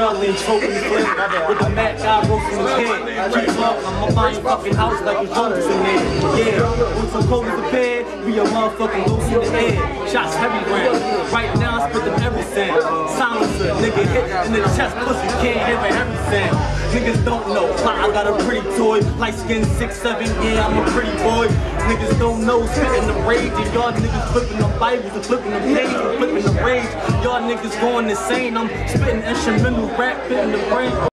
Melly choking the flame with the Mac guy roasting his head. Keep talking, I'ma find your fucking house like it's homeless in there. Yeah, with some cold as a bed, we a motherfucking loose in the air. Shots heavy round. Right now I spit them every sound. Silencer, nigga hit in the chest, pussy can't hear it every sound. Niggas don't know, I got a pretty toy, light skin 6'7", yeah, I'm a pretty boy. Niggas don't know, spitting the rage, and y'all niggas flipping the Bibles and flipping the pages and flipping the rage. Y'all niggas going insane, I'm spitting instrumental rap, fitting the brain.